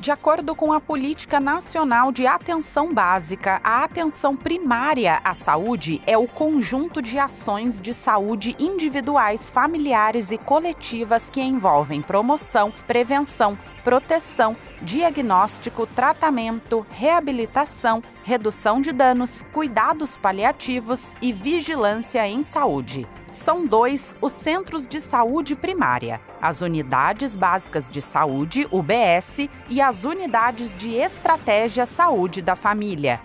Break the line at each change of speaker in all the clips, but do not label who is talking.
De acordo com a Política Nacional de Atenção Básica, a atenção primária à saúde é o conjunto de ações de saúde individuais, familiares e coletivas que envolvem promoção, prevenção, proteção, diagnóstico, tratamento, reabilitação, redução de danos, cuidados paliativos e vigilância em saúde. São 2 os centros de saúde primária, as Unidades Básicas de Saúde, UBS, e as Unidades de Estratégia Saúde da Família,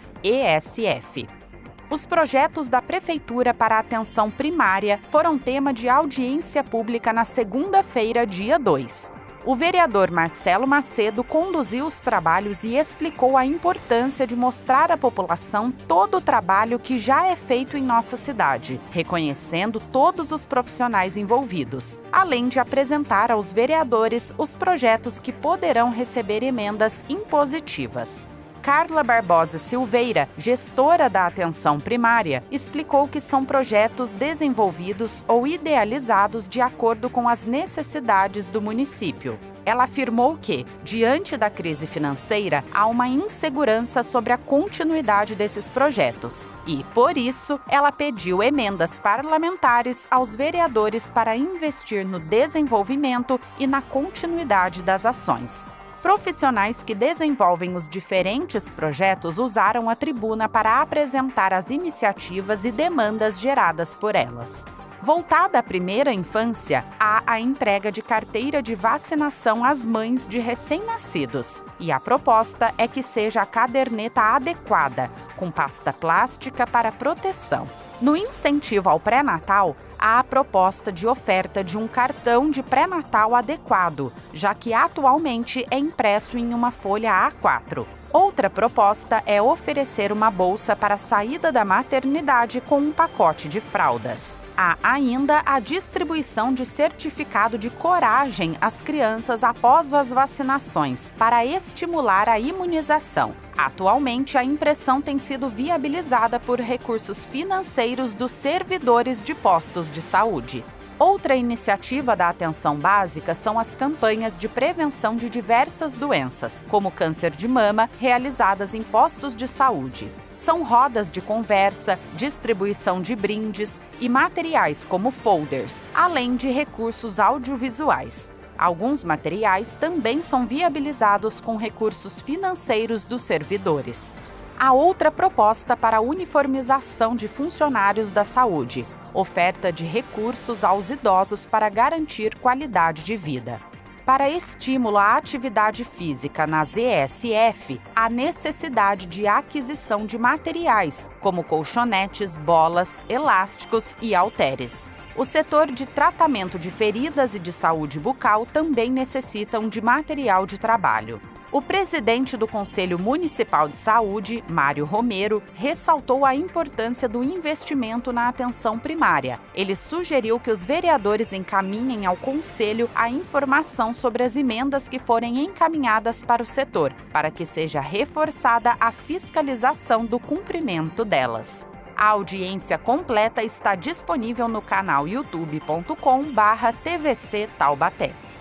ESF. Os projetos da Prefeitura para a atenção primária foram tema de audiência pública na segunda-feira, dia 2. O vereador Marcelo Macedo conduziu os trabalhos e explicou a importância de mostrar à população todo o trabalho que já é feito em nossa cidade, reconhecendo todos os profissionais envolvidos, além de apresentar aos vereadores os projetos que poderão receber emendas impositivas. Carla Barbosa Silveira, gestora da atenção primária, explicou que são projetos desenvolvidos ou idealizados de acordo com as necessidades do município. Ela afirmou que, diante da crise financeira, há uma insegurança sobre a continuidade desses projetos e, por isso, ela pediu emendas parlamentares aos vereadores para investir no desenvolvimento e na continuidade das ações. Profissionais que desenvolvem os diferentes projetos usaram a tribuna para apresentar as iniciativas e demandas geradas por elas. Voltada à primeira infância, há a entrega de carteira de vacinação às mães de recém-nascidos. E a proposta é que seja a caderneta adequada, com pasta plástica para proteção. No incentivo ao pré-natal, há a proposta de oferta de um cartão de pré-natal adequado, já que atualmente é impresso em uma folha A4. Outra proposta é oferecer uma bolsa para a saída da maternidade com um pacote de fraldas. Há ainda a distribuição de certificado de coragem às crianças após as vacinações, para estimular a imunização. Atualmente, a impressão tem sido viabilizada por recursos financeiros dos servidores de postos de saúde. Outra iniciativa da atenção básica são as campanhas de prevenção de diversas doenças, como câncer de mama, realizadas em postos de saúde. São rodas de conversa, distribuição de brindes e materiais como folders, além de recursos audiovisuais. Alguns materiais também são viabilizados com recursos financeiros dos servidores. Há outra proposta para a uniformização de funcionários da saúde, oferta de recursos aos idosos para garantir qualidade de vida. Para estímulo à atividade física nas ESF, há necessidade de aquisição de materiais, como colchonetes, bolas, elásticos e halteres. O setor de tratamento de feridas e de saúde bucal também necessitam de material de trabalho. O presidente do Conselho Municipal de Saúde, Mário Romero, ressaltou a importância do investimento na atenção primária. Ele sugeriu que os vereadores encaminhem ao Conselho a informação sobre as emendas que forem encaminhadas para o setor, para que seja reforçada a fiscalização do cumprimento delas. A audiência completa está disponível no canal youtube.com/TVC Taubaté.